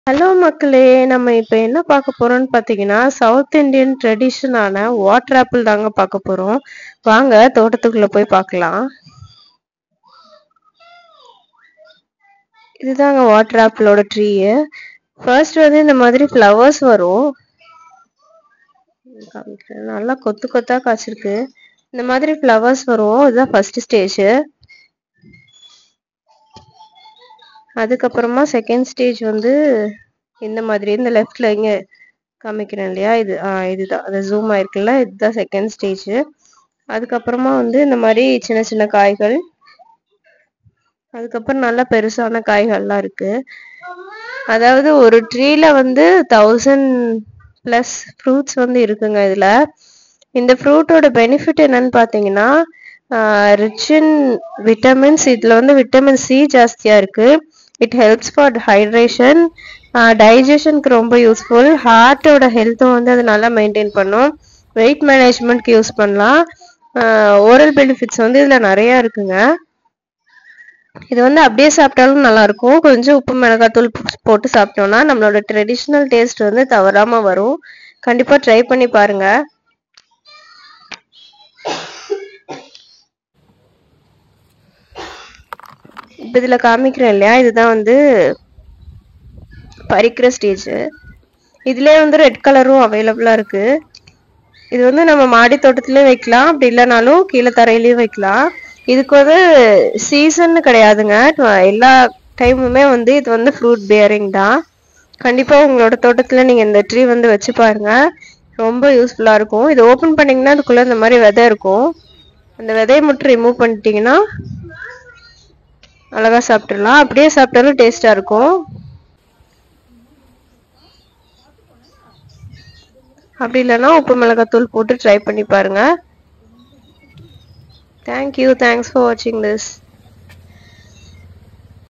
Hello மக்களே! நம்ம இப்ப என்ன பார்க்க போறோம்னு பார்த்தீங்கன்னா, சவுத் இண்டியன் ட்ரெடிஷனான வாட்டர் ஆப்பிள் தாங்க பார்க்க போறோம். வாங்க தோட்டத்துக்குள்ள போய் பார்க்கலாம். இதுதாங்க வாட்டர் ஆப்பிளோட ட்ரீயு. ஃபர்ஸ்ட் வந்து இந்த மாதிரி ஃப்ளவர்ஸ் வரும். காமிக்கிறேன். நல்லா கொத்து கொத்தா காய்ச்சிருக்கு. இந்த மாதிரி ஃப்ளவர்ஸ் வரும். இதுதான் ஃபர்ஸ்ட் ஸ்டேஜ். அதுக்கப்புறமா செகண்ட் ஸ்டேஜ் வந்து இந்த மாதிரி இந்த லெஃப்ட்ல இங்க காமிக்கிறேன் இல்லையா, இதுதான் அது ஜூம் ஆயிருக்குல்ல, இதுதான் செகண்ட் ஸ்டேஜ். அதுக்கப்புறமா வந்து இந்த மாதிரி சின்ன சின்ன காய்கள், அதுக்கப்புறம் நல்லா பெருசான காய்கள்லாம் இருக்கு. அதாவது ஒரு ட்ரீல வந்து 1000+ ஃப்ரூட்ஸ் வந்து இருக்குங்க இதுல. இந்த ஃப்ரூட்டோட பெனிஃபிட் என்னன்னு பாத்தீங்கன்னா, ரிச் இன் விட்டமின்ஸ். இதுல வந்து விட்டமின் சி ஜாஸ்தியா இருக்கு. இட் ஹெல்ப்ஸ் ஃபார் ஹைட்ரேஷன், டைஜஷனுக்கு ரொம்ப யூஸ்ஃபுல். ஹார்ட்டோட ஹெல்த்தும் வந்து அது நல்லா மெயின்டைன் பண்ணும். வெயிட் மேனேஜ்மெண்ட்க்கு யூஸ் பண்ணலாம். ஓரல் பெனிஃபிட்ஸ் வந்து இதுல நிறைய இருக்குங்க. இது வந்து அப்படியே சாப்பிட்டாலும் நல்லா இருக்கும். கொஞ்சம் உப்பு மிளகாத்தூள் போட்டு சாப்பிட்டோம்னா நம்மளோட ட்ரெடிஷ்னல் டேஸ்ட் வந்து தவறாம வரும். கண்டிப்பா ட்ரை பண்ணி பாருங்க. இப்ப இதுல காமிக்கிறேன் இல்லையா, இதுதான் வந்து பறிக்கிற ஸ்டேஜ். இதுலயே வந்து ரெட் கலரும் அவைலபிளா இருக்கு. இது வந்து நம்ம மாடி தோட்டத்திலயும் வைக்கலாம், அப்படி இல்லைனாலும் கீழே தரையிலயும் வைக்கலாம். இதுக்கு வந்து சீசன் கிடையாதுங்க. எல்லா டைமுமே வந்து இது வந்து ஃப்ரூட் பியரிங் தான். கண்டிப்பா உங்களோட தோட்டத்துல நீங்க இந்த ட்ரீ வந்து வச்சு பாருங்க. ரொம்ப யூஸ்ஃபுல்லா இருக்கும். இது ஓபன் பண்ணீங்கன்னா அதுக்குள்ள இந்த மாதிரி விதை இருக்கும். அந்த விதையை மட்டும் ரிமூவ் பண்ணிட்டீங்கன்னா அழகா சாப்பிட்டுடலாம். அப்படியே சாப்பிட்டாலும் டேஸ்டா இருக்கும். அப்படி இல்லைன்னா உப்பு மிளகாத்தூள் போட்டு ட்ரை பண்ணி பாருங்க. தேங்க்யூ. தேங்க்ஸ் ஃபார் வாட்சிங் திஸ்.